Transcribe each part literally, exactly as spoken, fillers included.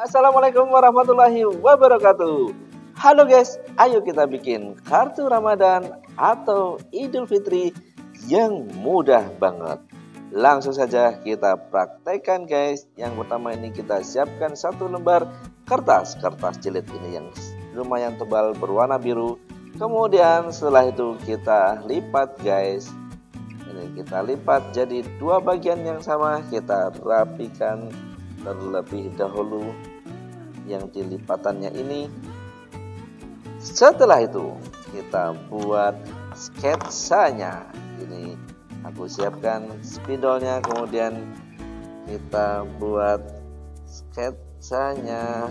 Assalamualaikum warahmatullahi wabarakatuh. Halo guys, ayo kita bikin kartu Ramadan atau Idul Fitri yang mudah banget. Langsung saja kita praktekkan guys. Yang pertama ini kita siapkan satu lembar kertas. Kertas jilid ini yang lumayan tebal berwarna biru. Kemudian setelah itu kita lipat guys. Ini kita lipat jadi dua bagian yang sama. Kita rapikan terlebih dahulu yang dilipatannya ini. Setelah itu kita buat sketsanya. Ini aku siapkan spidolnya, kemudian kita buat sketsanya.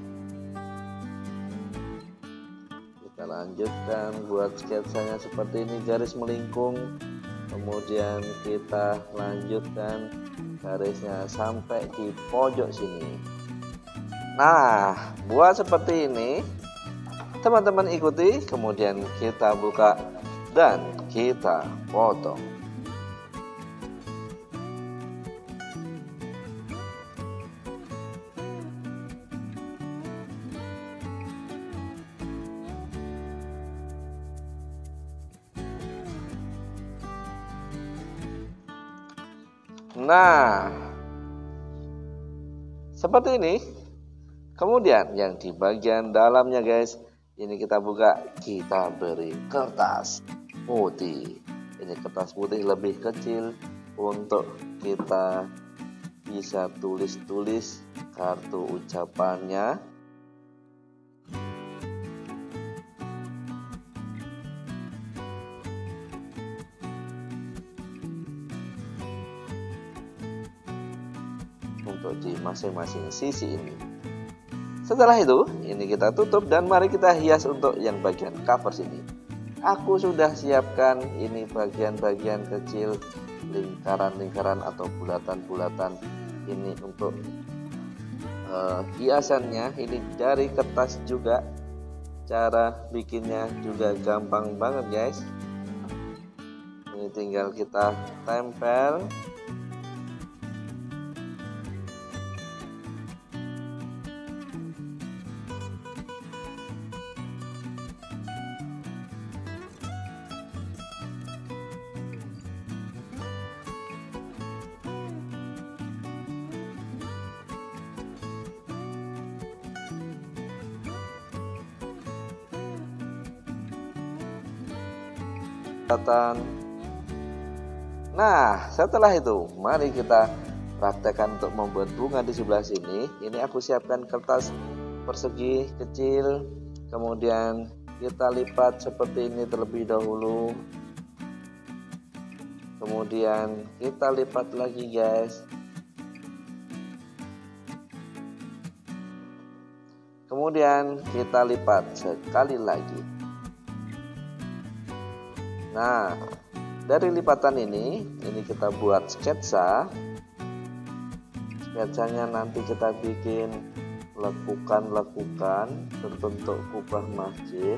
Kita lanjutkan buat sketsanya seperti ini, garis melingkung. Kemudian kita lanjutkan garisnya sampai di pojok sini. Nah, buat seperti ini, teman-teman ikuti, kemudian kita buka dan kita potong. Nah, seperti ini. Kemudian yang di bagian dalamnya guys, ini kita buka, kita beri kertas putih. Ini kertas putih lebih kecil untuk kita bisa tulis-tulis kartu ucapannya. Untuk di masing-masing sisi ini. Setelah itu, ini kita tutup dan mari kita hias untuk yang bagian cover sini. Aku sudah siapkan ini bagian-bagian kecil, lingkaran-lingkaran atau bulatan-bulatan ini untuk uh, hiasannya. Ini dari kertas juga. Cara bikinnya juga gampang banget guys. Ini tinggal kita tempel. Nah, setelah itu mari kita praktekkan untuk membuat bunga di sebelah sini. Ini aku siapkan kertas persegi kecil, kemudian kita lipat seperti ini terlebih dahulu. Kemudian kita lipat lagi guys. Kemudian kita lipat sekali lagi. Nah, dari lipatan ini, ini kita buat sketsa. Sketsanya nanti kita bikin lekukan-lekukan berbentuk kubah masjid.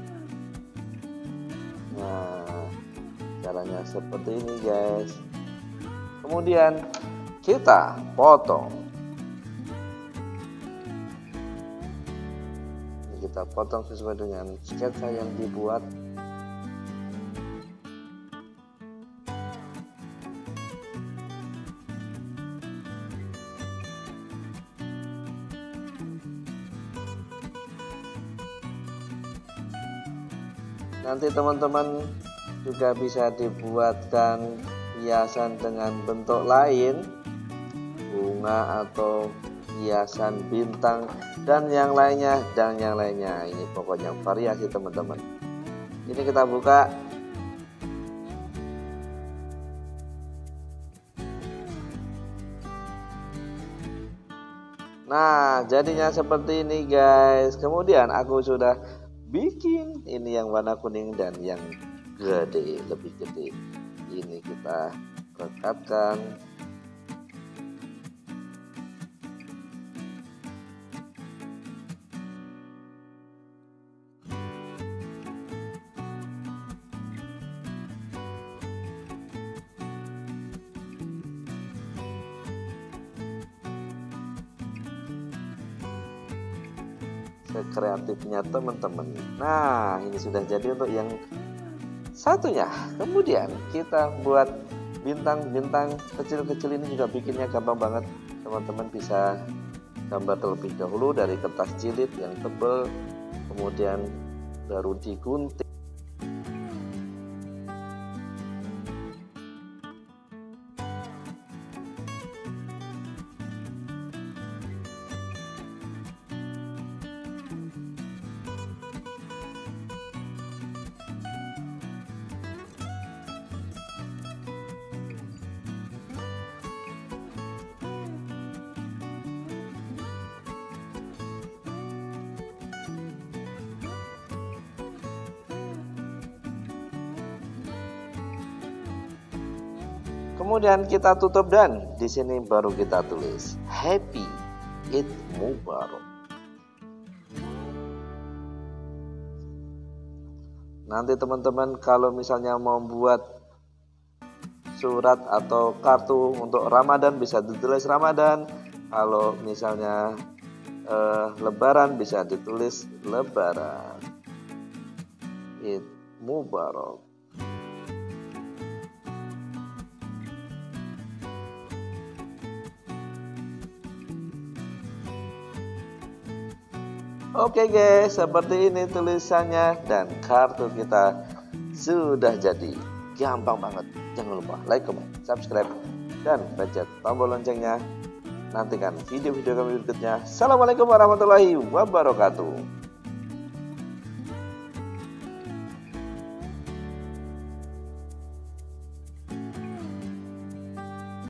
Nah, caranya seperti ini guys. Kemudian kita potong. Ini kita potong sesuai dengan sketsa yang dibuat. Nanti teman-teman juga bisa dibuatkan hiasan dengan bentuk lain, bunga atau hiasan bintang dan yang lainnya dan yang lainnya. Ini pokoknya variasi teman-teman. Ini kita buka. Nah, jadinya seperti ini guys. Kemudian aku sudah bikin ini yang warna kuning dan yang gede, lebih gede. Ini kita rekatkan. sekreatifnya teman-teman. Nah, ini sudah jadi untuk yang satunya. Kemudian kita buat bintang-bintang kecil-kecil ini juga bikinnya gampang banget. Teman-teman bisa gambar terlebih dahulu dari kertas jilid yang tebal, kemudian baru digunting. Kemudian kita tutup dan di sini baru kita tulis Happy Eid Mubarak. Nanti teman-teman kalau misalnya mau buat surat atau kartu untuk Ramadan bisa ditulis Ramadan. Kalau misalnya eh, Lebaran bisa ditulis Lebaran. Eid Mubarak. Oke guys, seperti ini tulisannya dan kartu kita sudah jadi. Gampang banget. Jangan lupa like, comment, subscribe, dan pencet tombol loncengnya. Nantikan video-video kami berikutnya. Assalamualaikum warahmatullahi wabarakatuh.